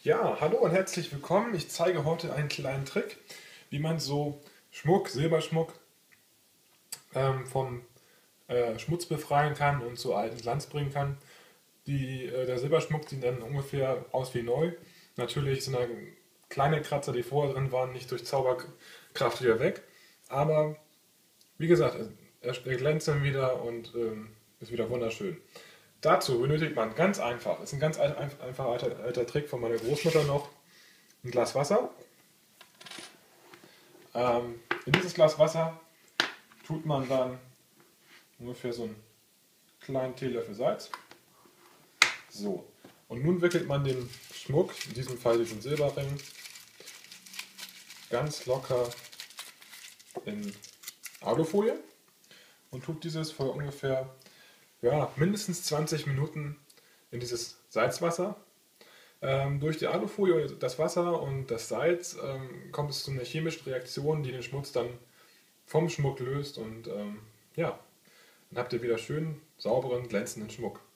Ja, hallo und herzlich willkommen. Ich zeige heute einen kleinen Trick, wie man so Schmuck, Silberschmuck vom Schmutz befreien kann und zu alten Glanz bringen kann. Der Silberschmuck sieht dann ungefähr aus wie neu. Natürlich sind da kleine Kratzer, die vorher drin waren, nicht durch Zauberkraft wieder weg. Aber wie gesagt, er glänzt dann wieder und ist wieder wunderschön. Dazu benötigt man ganz einfach, das ist ein ganz einfacher alter Trick von meiner Großmutter noch, ein Glas Wasser. In dieses Glas Wasser tut man dann ungefähr so einen kleinen Teelöffel Salz. So, und nun wickelt man den Schmuck, in diesem Fall diesen Silberring, ganz locker in Alufolie und tut dieses für ungefähr mindestens 20 Minuten in dieses Salzwasser. Durch die Alufolie, das Wasser und das Salz kommt es zu einer chemischen Reaktion, die den Schmutz dann vom Schmuck löst und dann habt ihr wieder schön sauberen, glänzenden Schmuck.